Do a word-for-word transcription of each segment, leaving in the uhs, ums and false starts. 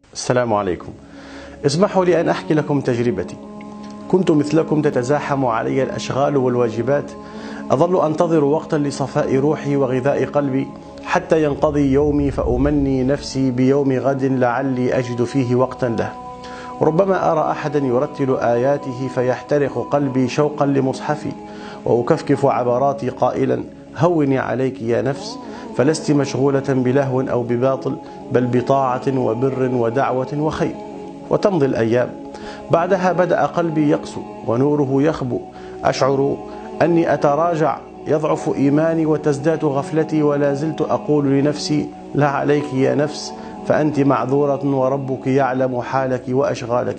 السلام عليكم. اسمحوا لي أن أحكي لكم تجربتي. كنت مثلكم تتزاحم علي الأشغال والواجبات، أظل أنتظر وقتا لصفاء روحي وغذاء قلبي حتى ينقضي يومي، فأمني نفسي بيوم غد لعلي أجد فيه وقتا له. ربما أرى أحدا يرتل آياته فيحترق قلبي شوقا لمصحفي، وأكفكف عبراتي قائلا: هوني عليك يا نفس، فلست مشغولة بلهو أو بباطل، بل بطاعة وبر ودعوة وخير. وتمضي الأيام، بعدها بدأ قلبي يقسو ونوره يخبو، أشعر أني أتراجع، يضعف إيماني وتزداد غفلتي، ولا زلت أقول لنفسي: لا عليك يا نفس، فأنت معذورة وربك يعلم حالك وأشغالك.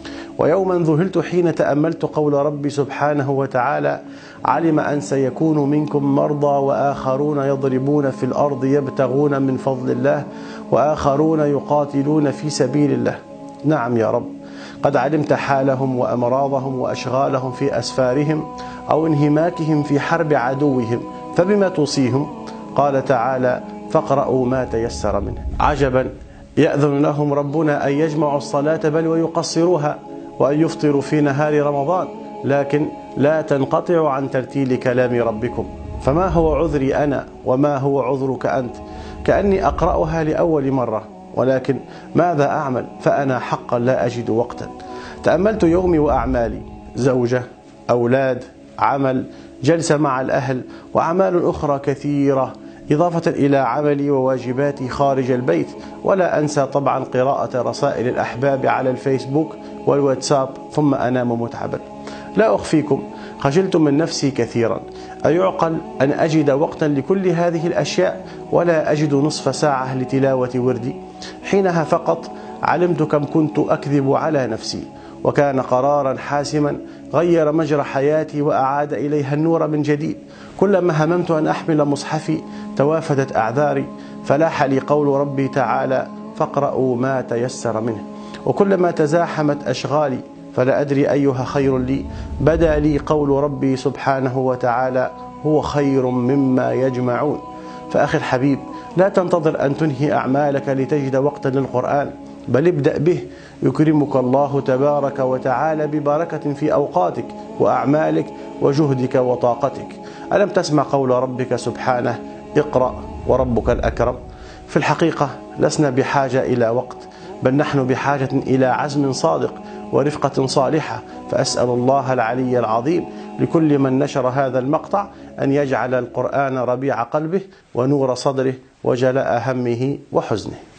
ويوما ذهلت حين تأملت قول ربي سبحانه وتعالى: علم أن سيكون منكم مرضى وآخرون يضربون في الأرض يبتغون من فضل الله وآخرون يقاتلون في سبيل الله. نعم يا رب، قد علمت حالهم وأمراضهم وأشغالهم في أسفارهم أو انهماكهم في حرب عدوهم، فبما توصيهم؟ قال تعالى: فاقرأوا ما تيسر منه. عجبا، يأذن لهم ربنا أن يجمعوا الصلاة بل ويقصروها، وأن يفطروا في نهار رمضان، لكن لا تنقطعوا عن ترتيل كلام ربكم. فما هو عذري أنا وما هو عذرك أنت؟ كأني أقرأها لأول مرة، ولكن ماذا أعمل؟ فأنا حقا لا أجد وقتا. تأملت يومي وأعمالي: زوجة، أولاد، عمل، جلسة مع الأهل، وأعمال أخرى كثيرة، إضافة إلى عملي وواجباتي خارج البيت، ولا أنسى طبعا قراءة رسائل الأحباب على الفيسبوك والواتساب، ثم أنام متعبا. لا أخفيكم، خجلت من نفسي كثيرا. أيعقل أن أجد وقتا لكل هذه الأشياء ولا أجد نصف ساعة لتلاوة وردي؟ حينها فقط علمت كم كنت أكذب على نفسي، وكان قرارا حاسما غير مجرى حياتي وأعاد إليها النور من جديد. كلما هممت أن أحمل مصحفي توافدت أعذاري، فلاح لي قول ربي تعالى: فاقرأوا ما تيسر منه. وكلما تزاحمت أشغالي فلا أدري أيها خير لي، بدا لي قول ربي سبحانه وتعالى: هو خير مما يجمعون. فأخي الحبيب، لا تنتظر أن تنهي أعمالك لتجد وقتا للقرآن، بل ابدأ به، يكرمك الله تبارك وتعالى ببركة في أوقاتك وأعمالك وجهدك وطاقتك. ألم تسمع قول ربك سبحانه: اقرأ وربك الأكرم؟ في الحقيقة لسنا بحاجة إلى وقت، بل نحن بحاجة إلى عزم صادق ورفقة صالحة. فأسأل الله العلي العظيم لكل من نشر هذا المقطع أن يجعل القرآن ربيع قلبه ونور صدره وجلاء همه وحزنه.